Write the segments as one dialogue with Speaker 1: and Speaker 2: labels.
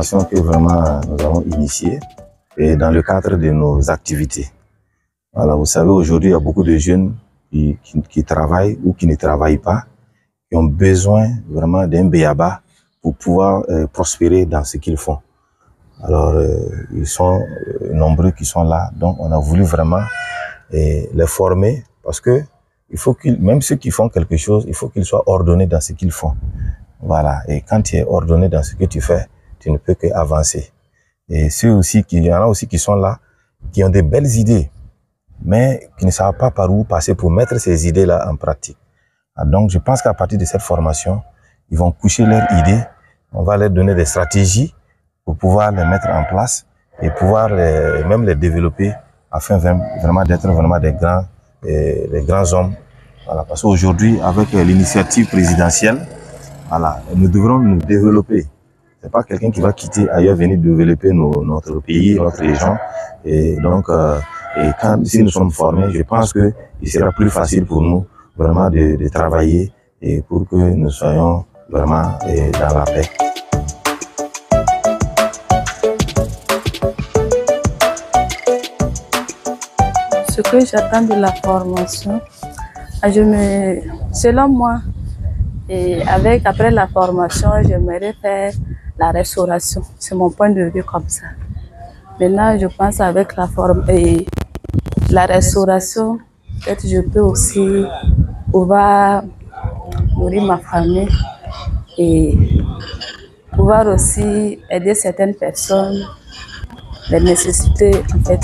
Speaker 1: formation que vraiment nous avons initiée et dans le cadre de nos activités. Voilà, vous savez, aujourd'hui, il y a beaucoup de jeunes qui travaillent ou qui ne travaillent pas, qui ont besoin vraiment d'un b.a.-ba pour pouvoir prospérer dans ce qu'ils font. Alors, ils sont nombreux qui sont là, donc on a voulu vraiment les former parce que il faut qu'ils, même ceux qui font quelque chose, il faut qu'ils soient ordonnés dans ce qu'ils font. Voilà, et quand tu es ordonné dans ce que tu fais, tu ne peux qu'avancer. Et ceux aussi, il y en a aussi qui sont là, qui ont des belles idées, mais qui ne savent pas par où passer pour mettre ces idées-là en pratique. Donc, je pense qu'à partir de cette formation, ils vont coucher leurs idées, on va leur donner des stratégies pour pouvoir les mettre en place et pouvoir même les développer afin vraiment d'être vraiment des grands hommes. Voilà, parce qu'aujourd'hui, avec l'initiative présidentielle, voilà, nous devrons nous développer. C'est pas quelqu'un qui va quitter ailleurs venir développer notre pays, notre région. Et donc, si nous sommes formés, je pense que il sera plus facile pour nous vraiment de travailler et pour que nous soyons vraiment dans la paix.
Speaker 2: Ce que j'attends de la formation, selon moi, et après la formation, j'aimerais faire la restauration. C'est mon point de vue comme ça. Maintenant, je pense avec la restauration, peut-être je peux aussi pouvoir nourrir ma famille et pouvoir aussi aider certaines personnes, les nécessités en fait.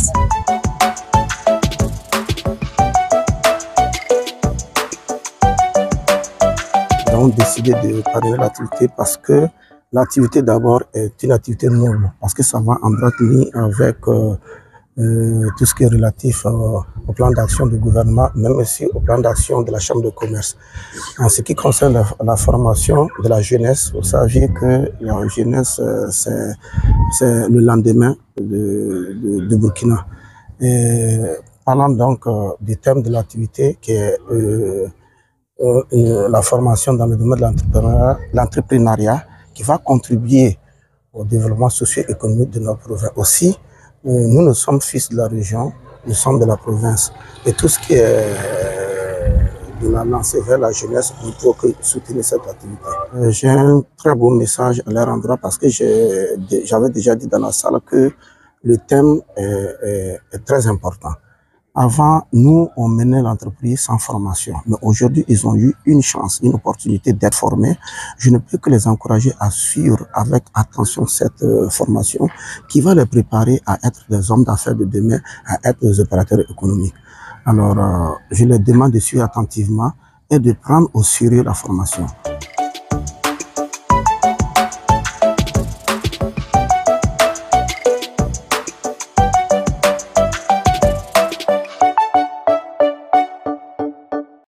Speaker 3: Nous avons décidé de parrainer l'activité parce que l'activité d'abord est une activité noble, parce que ça va en droite ligne avec tout ce qui est relatif au plan d'action du gouvernement, même aussi au plan d'action de la Chambre de commerce. En ce qui concerne la formation de la jeunesse, vous savez que la jeunesse, c'est le lendemain de Burkina. Et parlant donc du thème de l'activité qui est la formation dans le domaine de l'entrepreneuriat qui va contribuer au développement socio-économique de notre province. Aussi, nous sommes fils de la région, nous sommes de la province. Et tout ce qui est de la lancée vers la jeunesse, on peut que soutenir cette activité. J'ai un très beau message à leur endroit parce que j'avais déjà dit dans la salle que le thème est très important. Avant, nous, on menait l'entreprise sans formation. Mais aujourd'hui, ils ont eu une chance, une opportunité d'être formés. Je ne peux que les encourager à suivre avec attention cette formation qui va les préparer à être des hommes d'affaires de demain, à être des opérateurs économiques. Alors, je les demande de suivre attentivement et de prendre au sérieux la formation.